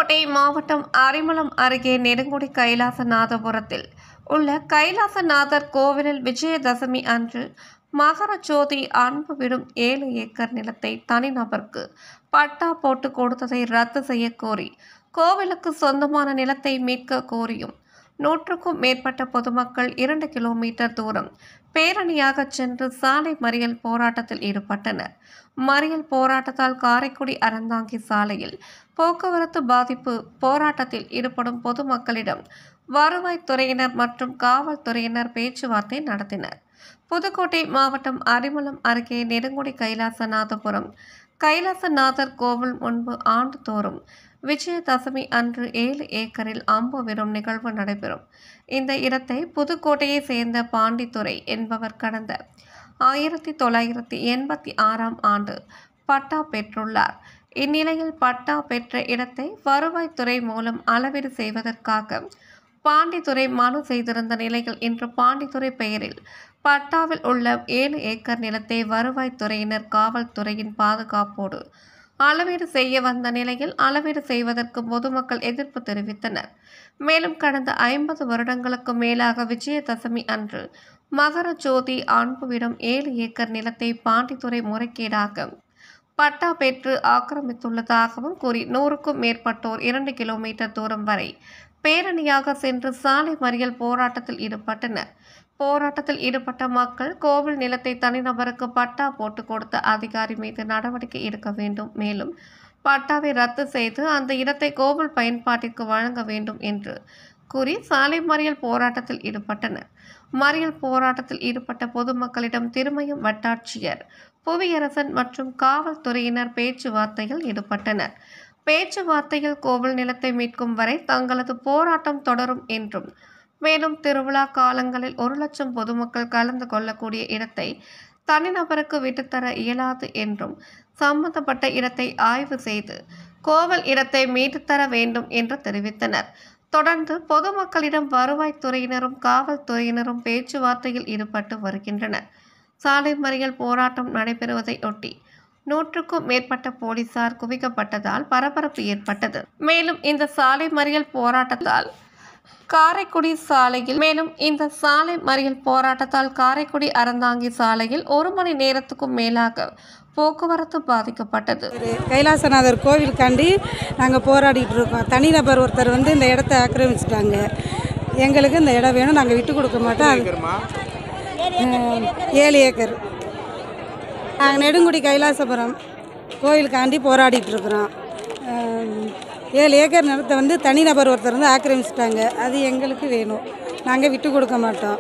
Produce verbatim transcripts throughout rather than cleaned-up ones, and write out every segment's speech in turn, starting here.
புதுக்கோட்டை மாவட்டம் அரிமளம் அருகே நெடுங்குடி கைலாசநாதபுரத்தில் உள்ள கைலாசநாதர் கோவிலில் விஜயதசமி அன்று மகர ஜோதி அன்பு விடும் ஏழு ஏக்கர் நிலத்தை தனிநபருக்கு பட்டா போட்டு கொடுத்ததை ரத்து செய்ய கோரி கோவிலுக்கு சொந்தமான நிலத்தை மீட்க கோரியும் நூற்றுக்கும் மேற்பட்ட பொதுமக்கள் இரண்டு கிலோமீட்டர் தூரம் பேரணியாக சென்று சாலை மறியல் போராட்டத்தில் ஈடுபட்டனர். மறியல் போராட்டத்தால் காரைக்குடி அறந்தாங்கி சாலையில் போக்குவரத்து பாதிப்பு. போராட்டத்தில் ஈடுபடும் பொதுமக்களிடம் வருவாய்த்துறையினர் மற்றும் காவல்துறையினர் பேச்சுவார்த்தை நடத்தினர். புதுக்கோட்டை மாவட்டம் அரிமளம் அருகே நெடுங்குடி கைலாசநாதபுரம் கைலாசநாதர் கோவில் முன்பு ஆண்டுதோறும் விஜயதசமி அன்று ஏழு ஏக்கரில் அம்பு விடும் நிகழ்வு நடைபெறும். இந்த இடத்தை புதுக்கோட்டையை சேர்ந்த பாண்டித்துரை என்பவர் கடந்த ஆயிரத்தி தொள்ளாயிரத்தி எண்பத்தி ஆறாம் ஆண்டு பட்டா பெற்றுள்ளார். இந்நிலையில் பட்டா பெற்ற இடத்தை வருவாய்த்துறை மூலம் அளவீடு செய்வதற்காக பாண்டித்துரை மனு செய்திருந்த நிலையில் இன்று பாண்டித்துரை பெயரில் பட்டாவில் உள்ள ஏழு ஏக்கர் நிலத்தை வருவாய்த்துறையினர் காவல்துறையின் பாதுகாப்போடு அளவீடு செய்ய வந்த நிலையில் அளவீடு செய்வதற்கு பொதுமக்கள் எதிர்ப்பு தெரிவித்தனர். மேலும் கடந்த ஐம்பது வருடங்களுக்கு மேலாக விஜயதசமி அன்று மகர ஜோதி அன்புவிடம் ஏழு ஏக்கர் நிலத்தை பாண்டித்துறை முறைகேடாக பட்டா பெற்று ஆக்கிரமித்துள்ளதாகவும் கூறி நூறுக்கும் மேற்பட்டோர் இரண்டு கிலோமீட்டர் தூரம் வரை பேரணியாக சென்று சாலை மறியல் போராட்டத்தில் ஈடுபட்டனர். போராட்டத்தில் ஈடுபட்ட மக்கள் கோவில் நிலத்தை தனிநபருக்கு பட்டா போட்டு கொடுத்த அதிகாரி மீது நடவடிக்கை எடுக்க வேண்டும், மேலும் பட்டாவை ரத்து செய்து அந்த இடத்தை கோவில் பயன்பாட்டிற்கு வழங்க வேண்டும் என்று கூறி சாலை மறியல் போராட்டத்தில் ஈடுபட்டனர். மறியல் போராட்டத்தில் ஈடுபட்ட பொதுமக்களிடம் திருமயம் வட்டாட்சியர் புவியரசன் மற்றும் காவல்துறையினர் பேச்சுவார்த்தையில் ஈடுபட்டனர். பேச்சுவார்த்தையில் கோவில் நிலத்தை மீட்கும் வரை தங்களது போராட்டம் தொடரும் என்றும், மேலும் திருவிழா காலங்களில் ஒரு லட்சம் பொதுமக்கள் கலந்து கொள்ளக்கூடிய இடத்தை தனிநபருக்கு விட்டுத்தர இயலாது என்றும், சம்பந்தப்பட்ட இடத்தை ஆய்வு செய்து கோவில் இடத்தை மீட்டுத்தர வேண்டும் என்று தெரிவித்தனர். தொடர்ந்து பொதுமக்களிடம் வருவாய்த்துறையினரும் காவல்துறையினரும் பேச்சுவார்த்தையில் ஈடுபட்டு வருகின்றனர். சாலை மறியல் போராட்டம் நடைபெறுவதை ஒட்டி நூற்றுக்கும் மேற்பட்ட போலீசார் குவிக்கப்பட்டதால் பரபரப்பு ஏற்பட்டது. மேலும் இந்த சாலை மறியல் போராட்டத்தால் காரைக்குடி சாலையில் மேலும் இந்த சாலை மறியல் போராட்டத்தால் காரைக்குடி அறந்தாங்கி சாலையில் ஒரு மணி நேரத்துக்கும் மேலாக போக்குவரத்து பாதிக்கப்பட்டது. கைலாசநாதர் கோவிலுக்காண்டி நாங்கள் போராடிட்டு இருக்கோம். தனிநபர் ஒருத்தர் வந்து இந்த இடத்த ஆக்கிரமிச்சிட்டாங்க. எங்களுக்கு இந்த இடம் வேணும், நாங்கள் விட்டு கொடுக்க மாட்டோம். ஏழு ஏக்கர் நாங்கள் நெடுங்குடி கைலாசபுரம் கோவிலுக்காண்டி போராடிட்டு இருக்கிறோம். ஏழு ஏக்கர் நிலத்தை வந்து தனிநபர் ஒருத்தர் வந்து ஆக்கிரமிச்சிட்டாங்க. அது எங்களுக்கு வேணும், நாங்கள் விட்டு கொடுக்க மாட்டோம்.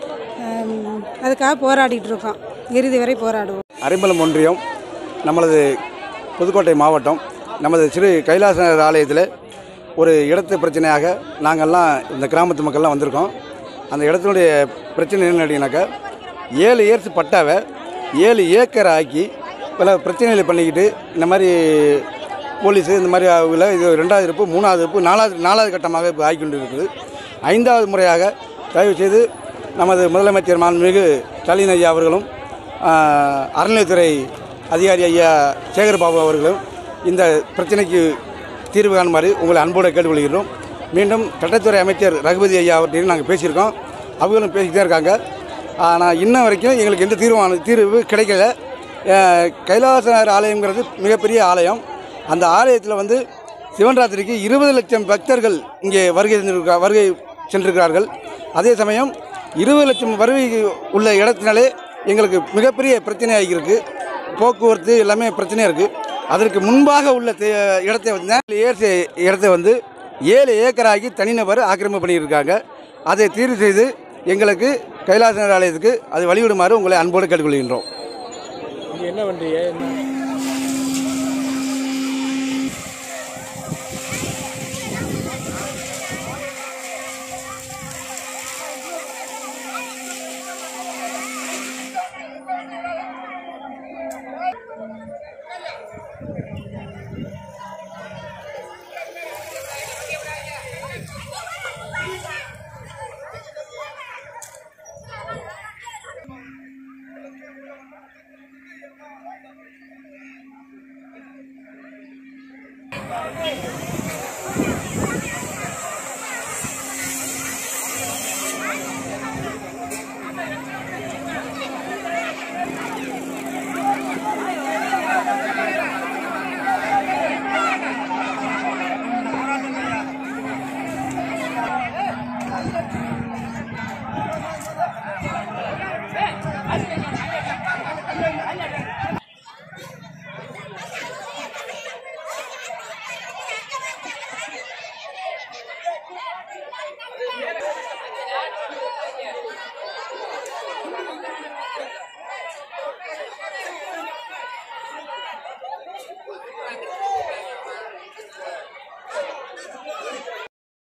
அதுக்காக போராடிட்டு இருக்கோம், இறுதி வரை போராடுவோம். அரிமளம் ஒன்றியம் நம்மளது புதுக்கோட்டை மாவட்டம் நமது ஸ்ரீ கைலாசநாதர் ஆலயத்தில் ஒரு இடத்து பிரச்சனையாக நாங்கள்லாம் இந்த கிராமத்து மக்கள்லாம் வந்திருக்கோம். அந்த இடத்தினுடைய பிரச்சனை என்னன்னு கேட்டிங்கனாக்கா, ஏழு இயர்ஸ் பட்டாவை ஏழு ஏக்கர் ஆக்கி பல பிரச்சனைகளை பண்ணிக்கிட்டு இந்த மாதிரி போலீஸு இந்த மாதிரி ஆகல. இது ரெண்டாவது இருப்பு, மூணாவது இருப்பு, நாலாவது நாலாவது கட்டமாக இப்போ ஆகிக்கொண்டு இருக்குது. ஐந்தாவது முறையாக தயவு செய்து நமது முதலமைச்சர் மாண்புமிகு ஸ்டாலின் ஐயா அவர்களும் அறநிலையத்துறை அதிகாரி ஐயா சேகர்பாபு அவர்களும் இந்த பிரச்சனைக்கு தீர்வு காணுமாறு உங்களை அன்போடு கேட்டுக்கொள்கிறோம். மீண்டும் சட்டத்துறை அமைச்சர் ரகுபதி ஐயா அவர்கிட்டையும் நாங்கள் பேசியிருக்கோம், அவர்களும் பேசிக்கிட்டே இருக்காங்க. ஆனால் இன்ன வரைக்கும் எங்களுக்கு எந்த தீர்வான தீர்வு கிடைக்கல. கைலாசநாதர் ஆலயங்கிறது மிகப்பெரிய ஆலயம். அந்த ஆலயத்தில் வந்து சிவன்ராத்திரிக்கு இருபது லட்சம் பக்தர்கள் இங்கே வருகை சென்றிருக்கா வருகை சென்றிருக்கிறார்கள். அதே சமயம் இருபது லட்சம் வருகை உள்ள இடத்தினாலே எங்களுக்கு மிகப்பெரிய பிரச்சனையாக இருக்குது. போக்குவரத்து எல்லாமே பிரச்சனையாக இருக்குது. அதற்கு முன்பாக உள்ள இடத்தை வந்து ஏழு இடத்தை வந்து ஏழு ஏக்கராகி தனிநபர் ஆக்கிரமிப்பு பண்ணியிருக்காங்க. அதை தீர்வு செய்து எங்களுக்கு கைலாசநாதர் ஆலயத்துக்கு அது வழிவிடுமாறு உங்களை அன்போடு கேட்டுக்கொள்கின்றோம். என்ன பண்ணுறீங்க? Hey!